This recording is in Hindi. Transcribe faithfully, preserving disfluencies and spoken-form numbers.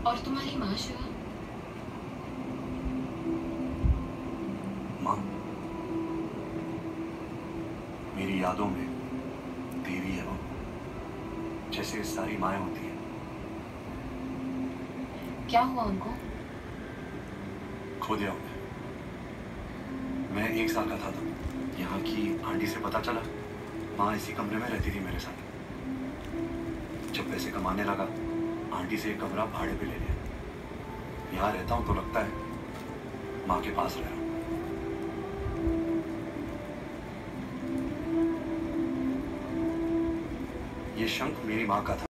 और तुम्हारी माँ शिवा? माँ मेरी यादों में देवी है वो, जैसे सारी माएँ होती हैं। क्या हुआ उनको? खो दिया उन्हें। मैं एक साल का था तब। यहाँ की आंटी से पता चला माँ इसी कमरे में रहती थी मेरे साथ। जब पैसे कमाने लगा आंटी से एक कमरा भाड़े पे ले लिया। यहाँ रहता हूँ तो लगता है माँ के पास रह रहा हूँ। ये शंख मेरी माँ का था।